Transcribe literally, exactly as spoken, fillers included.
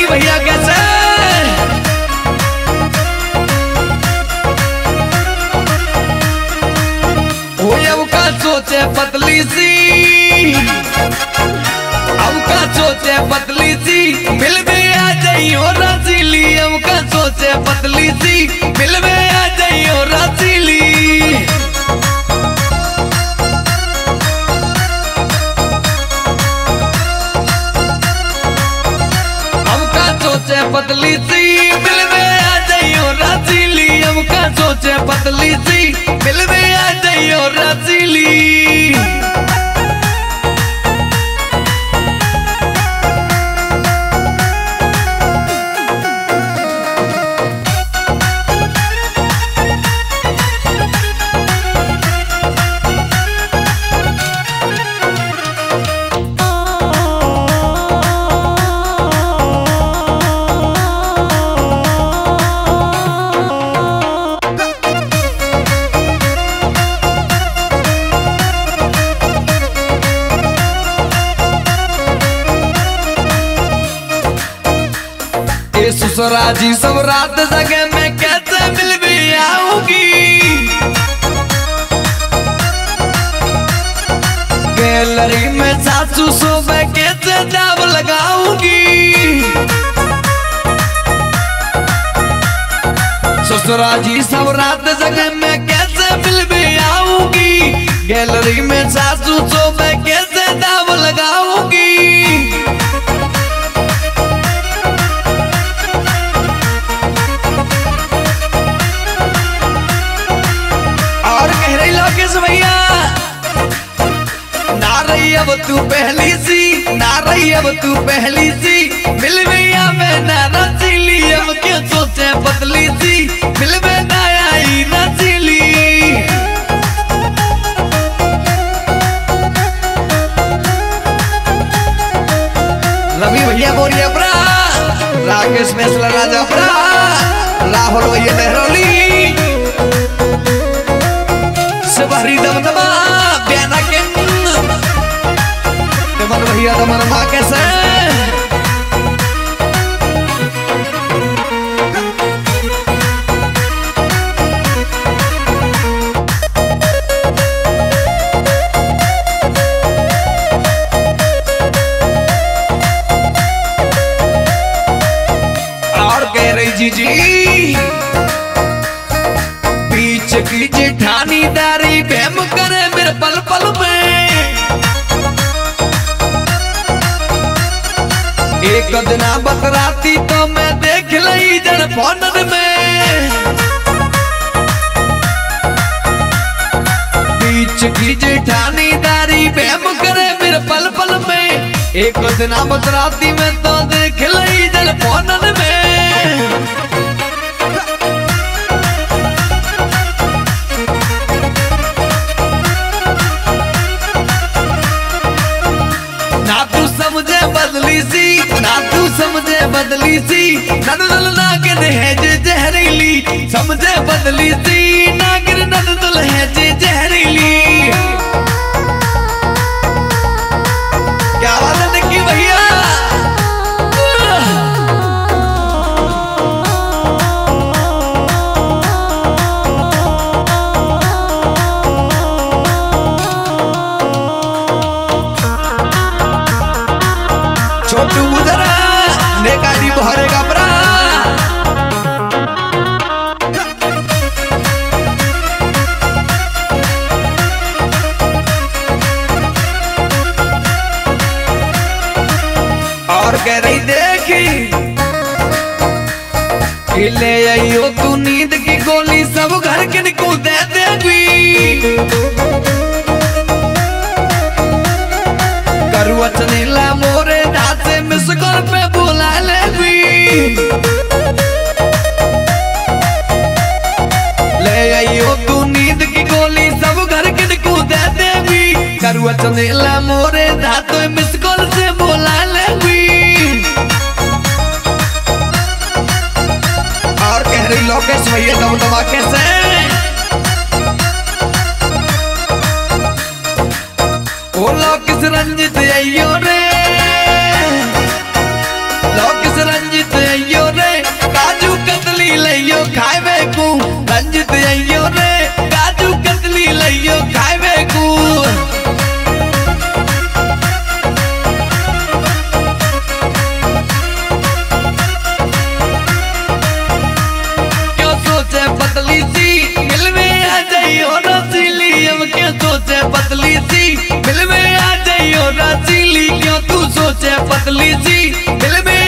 रवि भैया कैसे हो अब का सोचे पतली सी अब का सोचे पतली सी मिल में आ जाइयो रसीली अब का सोचे पतली सी मिल में आ जाइयो रसीली सोचे पतली सी मिल में आ जाइयो रसीली हम का सोचे पतली सी मिल में आ जाइयो रसीली ससुरा जी सब रात जगह में कैसे मिल भी आऊंगी गैलरी में सासू सुबह कैसे दाव लगाऊंगी ससुरा जी सब रात जगह में कैसे मिल भी आऊंगी गैलरी में सासू सुबह कैसे दाव लगाऊंगी भैया ना रही अब तू पहली सी ना रही अब तू पहली सी मिल भैया मैं ना रसीली अब क्यों सोचे पतली सी मिल में ना आई रसीली रवि भैया बोरिया ब्रा राकेश फैसला राजा ब्रा राहुल भैया लहरोली सबरी दमदमा प्याना के दमन भैया दमन माँ कैसे और कह रही जी जी बीच की जेठानी दारी बहम करे मेरे पल पल में एक दिन बतराती तो मैं देख ली जन फोन में बीच की जेठानी दारी बहम करे मेरे पल पल में एक दिन बतराती में तो देख ली जन फोन में समझे बदली सी ना तू समझे बदली सी नदल नागिन है जे जहरीली समझे बदली सी नागिन नदल है जे जहरीली क्या बात है निक्की भैया छोटू उधरा नेकारी बहरे कपड़ा और कह रही देखी ले आइयो तू नींद की गोली सब घर के निको दे देगी करुआ चनेला मोरे दाते मिस कर पे बुला लेगी ले आइयो तू नींद की गोली सब घर के निको दे देगी करुआ चनेला मोरे दाते मिस कर से बुला लेगी और कह रही लोकेश भैया दम धमाके से ओ लोकेश रंजित आइयो रे लोकेश रंजित सोचे पतली सी दिल में